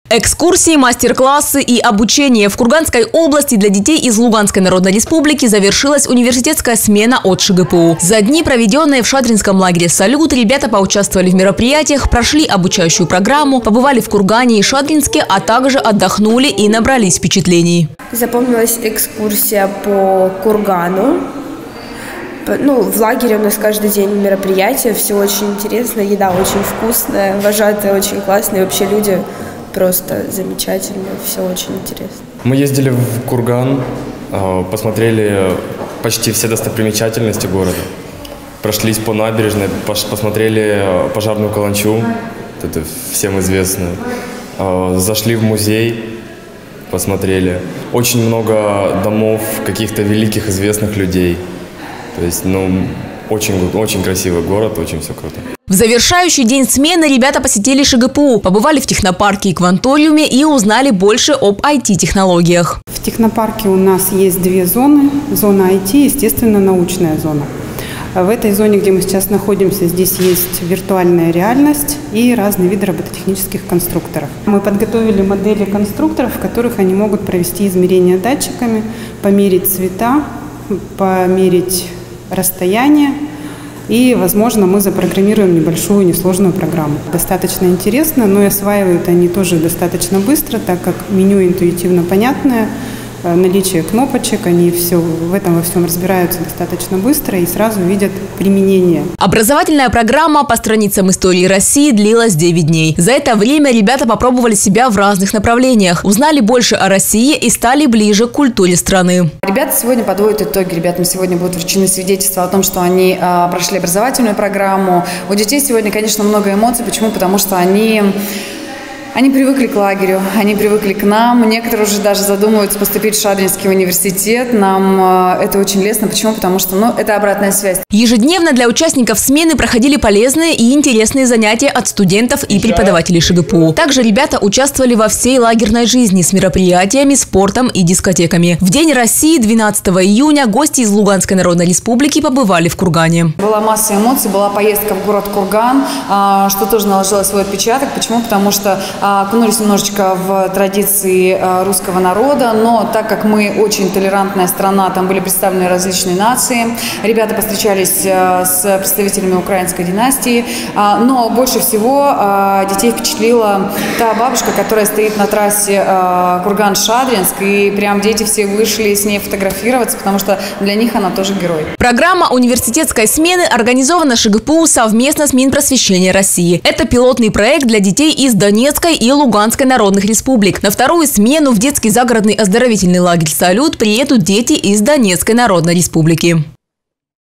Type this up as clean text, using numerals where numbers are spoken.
Экскурсии, мастер-классы и обучение. В Курганской области для детей из Луганской Народной Республики завершилась университетская смена от ШГПУ. За дни, проведенные в Шадринском лагере «Салют», ребята поучаствовали в мероприятиях, прошли обучающую программу, побывали в Кургане и Шадринске, а также отдохнули и набрались впечатлений. Запомнилась экскурсия по Кургану. В лагере у нас каждый день мероприятия, все очень интересно, еда очень вкусная, вожатые очень классные, вообще люди просто замечательные, все очень интересно. Мы ездили в Курган, посмотрели почти все достопримечательности города, прошлись по набережной, посмотрели пожарную каланчу, это всем известно, зашли в музей, посмотрели. Очень много домов каких-то великих известных людей. То есть, очень красивый город, очень все круто. В завершающий день смены ребята посетили ШГПУ, побывали в технопарке и кванториуме и узнали больше об IT-технологиях. В технопарке у нас есть две зоны. Зона IT, естественно, научная зона. В этой зоне, где мы сейчас находимся, здесь есть виртуальная реальность и разные виды робототехнических конструкторов. Мы подготовили модели конструкторов, в которых они могут провести измерения датчиками, померить цвета, померить расстояние. И, возможно, мы запрограммируем небольшую несложную программу. Достаточно интересно, но и осваивают они тоже достаточно быстро, так как меню интуитивно понятное, наличие кнопочек, они в этом во всем разбираются достаточно быстро и сразу видят применение. Образовательная программа по страницам истории России длилась 9 дней. За это время ребята попробовали себя в разных направлениях, узнали больше о России и стали ближе к культуре страны. Ребята сегодня подводят итоги. Ребятам сегодня будут вручены свидетельства о том, что они прошли образовательную программу. У детей сегодня, конечно, много эмоций. Почему? Потому что они привыкли к лагерю, они привыкли к нам. Некоторые уже даже задумываются поступить в Шадринский университет. Нам это очень лестно. Почему? Потому что это обратная связь. Ежедневно для участников смены проходили полезные и интересные занятия от студентов и преподавателей ШГПУ. Также ребята участвовали во всей лагерной жизни с мероприятиями, спортом и дискотеками. В День России 12 июня гости из Луганской Народной Республики побывали в Кургане. Была масса эмоций, была поездка в город Курган, что тоже наложило свой отпечаток. Почему? Потому что окунулись немножечко в традиции русского народа, но так как мы очень толерантная страна, там были представлены различные нации, ребята постречались с представителями украинской династии, но больше всего детей впечатлила та бабушка, которая стоит на трассе Курган-Шадринск, и прям дети все вышли с ней фотографироваться, потому что для них она тоже герой. Программа университетской смены организована ШГПУ совместно с Минпросвещения России. Это пилотный проект для детей из Донецкой и Луганской народных республик. На вторую смену в детский загородный оздоровительный лагерь «Салют» приедут дети из Донецкой Народной Республики.